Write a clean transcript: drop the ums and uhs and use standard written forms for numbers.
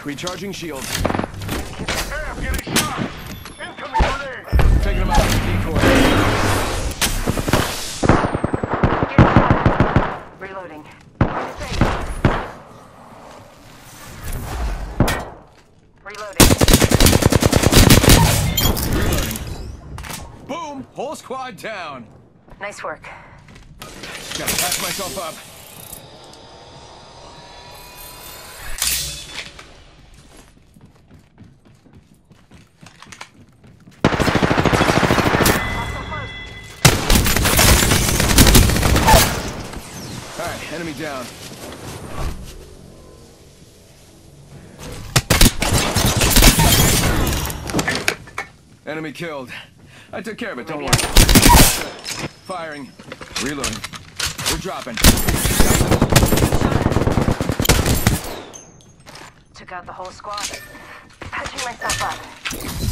Recharging shield. Hey, I'm getting shot! Incoming grenade! Taking him out with the decoy. Reloading. Reloading. Reloading. Boom! Whole squad down. Nice work. Gotta patch myself up. Alright, enemy down. Enemy killed. I took care of it, don't worry. Firing. Reloading. We're dropping. Took out the whole squad. Patching myself up.